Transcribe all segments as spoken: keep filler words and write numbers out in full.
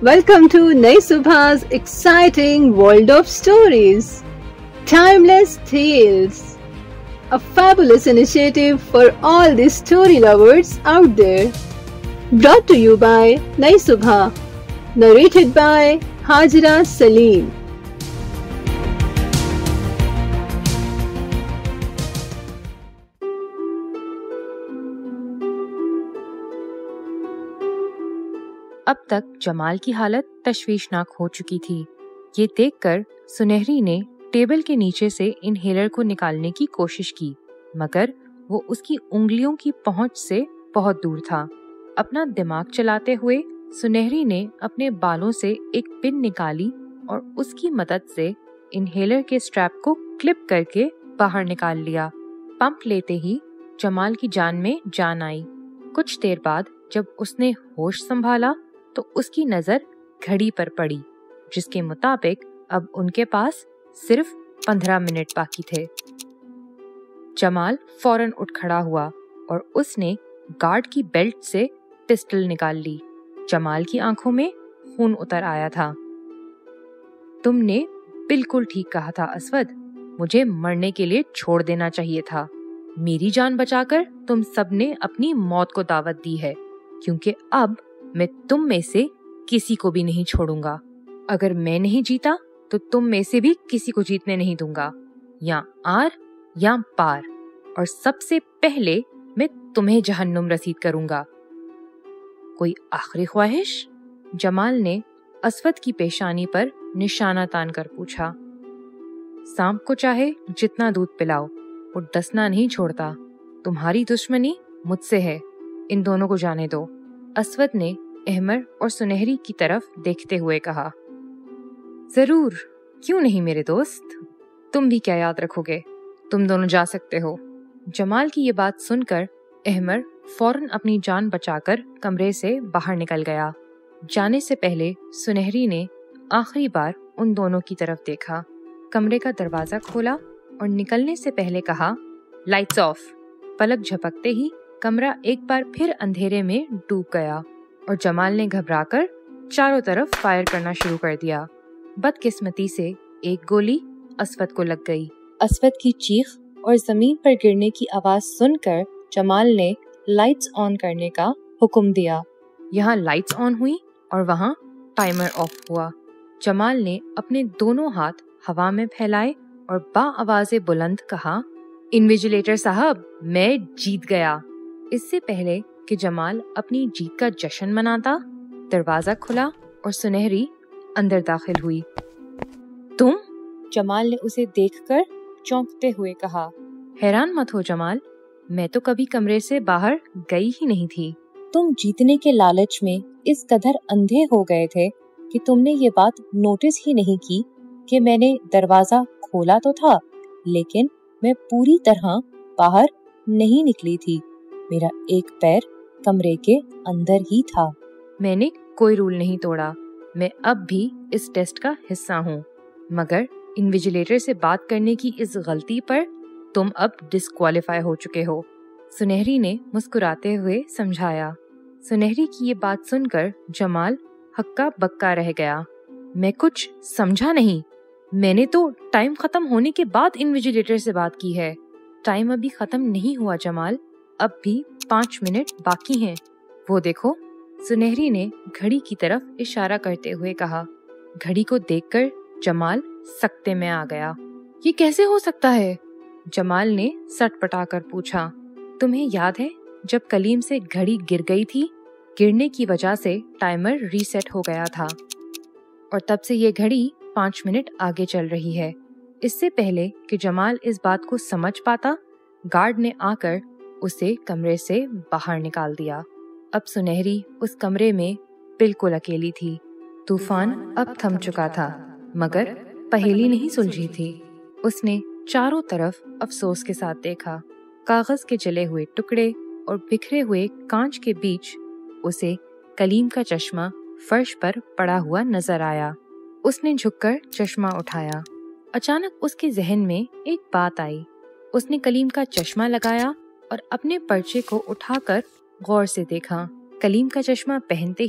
Welcome to Nai Subha's exciting world of stories. Timeless Tales. A fabulous initiative for all the story lovers out there. Brought to you by Nai Subha. Narrated by Hajra Salim. अब तक जमाल की हालत तशवीशनाक हो चुकी थी। ये देखकर सुनहरी ने टेबल के नीचे से इनहेलर को निकालने की कोशिश की, मगर वो उसकी उंगलियों की पहुंच से बहुत दूर था। अपना दिमाग चलाते हुए सुनहरी ने अपने बालों से एक पिन निकाली और उसकी मदद से इनहेलर के स्ट्रैप को क्लिप करके बाहर निकाल लिया। पंप लेते ही जमाल की जान में जान आई। कुछ देर बाद जब उसने होश संभाला तो उसकी नजर घड़ी पर पड़ी, जिसके मुताबिक अब उनके पास सिर्फ पंद्रह मिनट बाकी थे। जमाल फौरन उठ खड़ा हुआ और उसने गार्ड की बेल्ट से पिस्टल निकाल ली। जमाल की आंखों में खून उतर आया था। तुमने बिल्कुल ठीक कहा था असवद, मुझे मरने के लिए छोड़ देना चाहिए था। मेरी जान बचाकर तुम सबने अपनी मौत को दावत दी है, क्योंकि अब मैं तुम में से किसी को भी नहीं छोड़ूंगा। अगर मैं नहीं जीता तो तुम में से भी किसी को जीतने नहीं दूंगा, या आर या पार, और सबसे पहले मैं तुम्हें जहन्नुम रसीद करूंगा। कोई आखिरी ख्वाहिश? जमाल ने असवद की पेशानी पर निशाना तान कर पूछा। सांप को चाहे जितना दूध पिलाओ, वो डसना नहीं छोड़ता। तुम्हारी दुश्मनी मुझसे है, इन दोनों को जाने दो। असवद ने अहमर और सुनहरी की तरफ देखते हुए कहा। जरूर, क्यों नहीं मेरे दोस्त, तुम भी क्या याद रखोगे, तुम दोनों जा सकते हो। जमाल की ये बात सुनकर अहमर फौरन अपनी जान बचाकर कमरे से बाहर निकल गया। जाने से पहले सुनहरी ने आखिरी बार उन दोनों की तरफ देखा, कमरे का दरवाजा खोला और निकलने से पहले कहा, लाइट्स ऑफ। पलक झपकते ही कमरा एक बार फिर अंधेरे में डूब गया और जमाल ने घबराकर चारों तरफ फायर करना शुरू कर दिया। बदकिस्मती से एक गोली असवद को लग गई। असवद की चीख और जमीन पर गिरने की आवाज सुनकर जमाल ने लाइट्स ऑन करने का हुक्म दिया। यहाँ लाइट्स ऑन हुई और वहाँ टाइमर ऑफ हुआ। जमाल ने अपने दोनों हाथ हवा में फैलाए और बाआवाज़े बुलंद कहा, इन्विजिलेटर साहब, मैं जीत गया। इससे पहले कि जमाल अपनी जीत का जश्न मनाता, दरवाजा खुला और सुनहरी अंदर दाखिल हुई। तुम? जमाल ने उसे देखकर चौंकते हुए कहा। हैरान मत हो जमाल, मैं तो कभी कमरे से बाहर गई ही नहीं थी। तुम जीतने के लालच में इस कदर अंधे हो गए थे कि तुमने ये बात नोटिस ही नहीं की कि मैंने दरवाजा खोला तो था, लेकिन मैं पूरी तरह बाहर नहीं निकली थी। मेरा एक पैर कमरे के अंदर ही था। मैंने कोई रूल नहीं तोड़ा, मैं अब भी इस टेस्ट का हिस्सा हूँ, मगर इन्विजिलेटर से बात करने की इस गलती पर तुम अब डिस्क्वालीफाई हो चुके हो, सुनहरी ने मुस्कुराते हुए समझाया। सुनहरी की ये बात सुनकर जमाल हक्का बक्का रह गया। मैं कुछ समझा नहीं, मैंने तो टाइम खत्म होने के बाद इन्विजिलेटर से बात की है। टाइम अभी खत्म नहीं हुआ जमाल, अब भी पाँच मिनट बाकी हैं। वो देखो, सुनहरी ने घड़ी की तरफ इशारा करते हुए कहा। घड़ी को देखकर जमाल सकते में आ गया। ये कैसे हो सकता है? जमाल ने सटपटा कर पूछा। तुम्हें याद है जब कलीम से घड़ी गिर गई थी? गिरने की वजह से टाइमर रीसेट हो गया था और तब से ये घड़ी पाँच मिनट आगे चल रही है। इससे पहले कि जमाल इस बात को समझ पाता, गार्ड ने आकर उसे कमरे से बाहर निकाल दिया। अब सुनहरी उस कमरे में बिल्कुल अकेली थी। तूफान अब थम चुका था, मगर पहेली नहीं सुलझी थी। उसने चारों तरफ अफसोस के साथ देखा। कागज के जले हुए टुकड़े और बिखरे हुए कांच के बीच उसे कलीम का चश्मा फर्श पर पड़ा हुआ नजर आया। उसने झुककर चश्मा उठाया। अचानक उसके जहन में एक बात आई। उसने कलीम का चश्मा लगाया और अपने पर्चे को उठाकर गौर से देखा। कलीम का चश्मा पहनते ही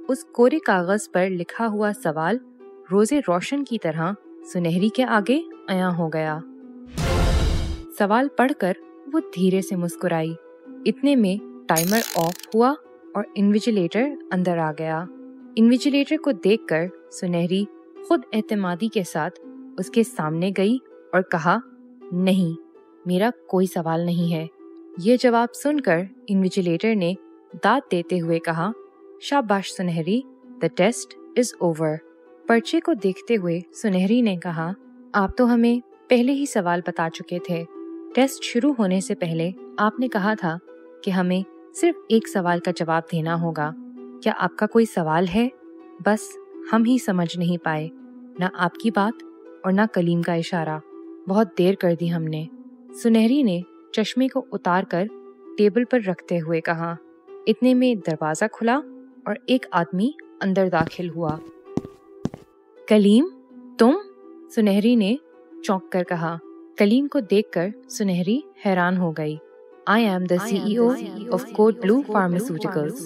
उस कोरे कागज पर लिखा हुआ सवाल रोजे रोशन की तरह सुनहरी के आगे अया हो गया। सवाल पढ़कर वो धीरे से मुस्कुराई। इतने में टाइमर ऑफ हुआ और इन्विजिलेटर अंदर आ गया। इन्विजिलेटर को देखकर सुनहरी खुद एतमादी के साथ उसके सामने गई और कहा, नहीं, मेरा कोई सवाल नहीं है। ये जवाब सुनकर इन्विजिलेटर ने दाद देते हुए कहा, शाबाश सुनहरी, द टेस्ट इज ओवर। पर्चे को देखते हुए सुनहरी ने कहा, आप तो हमें पहले ही सवाल बता चुके थे। टेस्ट शुरू होने से पहले आपने कहा था कि हमें सिर्फ एक सवाल का जवाब देना होगा। क्या आपका कोई सवाल है? बस हम ही समझ नहीं पाए, ना आपकी बात और ना कलीम का इशारा। बहुत देर कर दी हमने। सुनहरी ने चश्मे को उतार कर टेबल पर रखते हुए कहा। इतने में दरवाजा खुला और एक आदमी अंदर दाखिल हुआ। कलीम, तुम? सुनहरी ने चौंक कर कहा। कलीम को देखकर सुनहरी हैरान हो गई। I am the C E O of Code Blue Pharmaceuticals.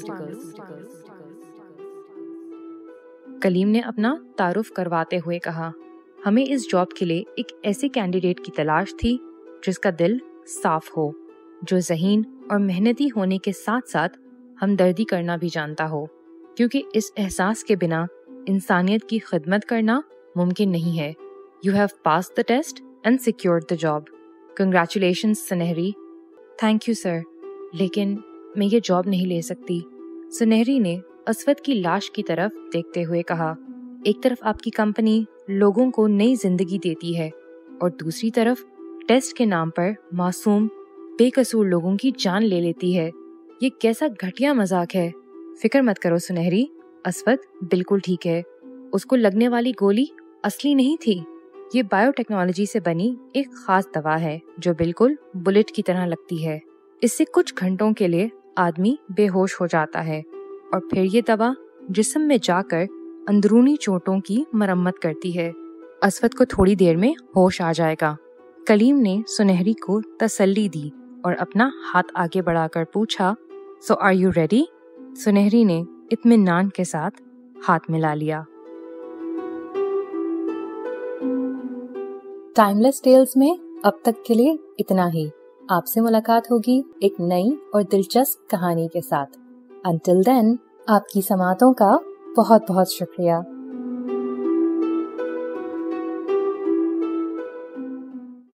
Kaleem ने अपना तारुफ करवाते हुए कहा, हमें इस जॉब के लिए एक ऐसे कैंडिडेट की तलाश थी जिसका दिल साफ हो, जो ज़हीन और मेहनती होने के साथ साथ हमदर्दी करना भी जानता हो, क्योंकि इस एहसास के बिना इंसानियत की खिदमत करना मुमकिन नहीं है। You have passed the test and secured the job. Congratulations, Sunehri. Thank you sir, लेकिन मैं ये जॉब नहीं ले सकती। सुनहरी ने असवद की लाश की तरफ देखते हुए कहा। एक तरफ आपकी कंपनी लोगों को नई जिंदगी देती है और दूसरी तरफ टेस्ट के नाम पर मासूम बेकसूर लोगों की जान ले लेती है। ये कैसा घटिया मजाक है। फिक्र मत करो सुनहरी, असवद बिल्कुल ठीक है। उसको लगने वाली गोली असली नहीं थी। ये बायोटेक्नोलॉजी से बनी एक खास दवा है जो बिल्कुल बुलेट की तरह लगती है। इससे कुछ घंटों के लिए आदमी बेहोश हो जाता है और फिर ये दवा जिस्म में जाकर अंदरूनी चोटों की मरम्मत करती है। असवद को थोड़ी देर में होश आ जाएगा। कलीम ने सुनहरी को तसल्ली दी और अपना हाथ आगे बढ़ाकर पूछा, सो आर यू रेडी? सुनहरी ने इत्मीनान के साथ हाथ मिला लिया। टाइमलेस टेल्स में अब तक के लिए इतना ही। आपसे मुलाकात होगी एक नई और दिलचस्प कहानी के साथ। अंटिल देन, आपकी समातों का बहुत बहुत शुक्रिया।